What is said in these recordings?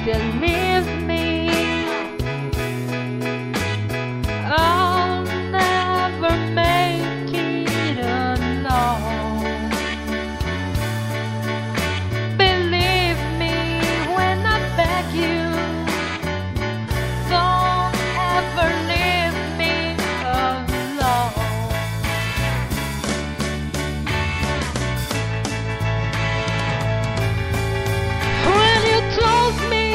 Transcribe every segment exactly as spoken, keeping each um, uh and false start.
you leave me, I'll never make it alone. Believe me when I beg you, don't ever leave me alone. When you told me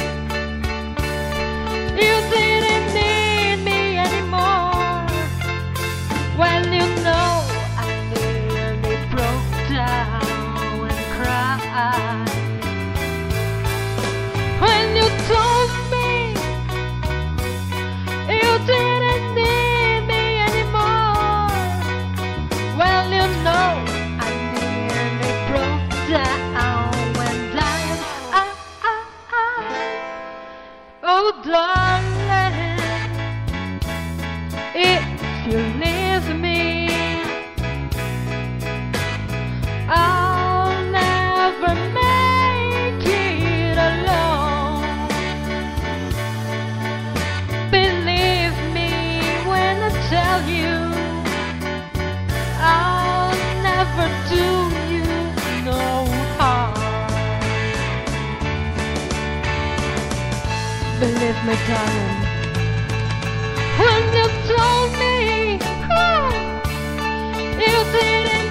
you didn't need me anymore, well, you know I nearly broke down and cried. When you told me you didn't need me anymore, well, you know I nearly broke down when dying. Ah, ah, ah. Oh, darling, if you leave me, I'll never make it alone. Believe me when I tell you, I'll never do you no harm. Believe me, darling, when you told me oh, you didn't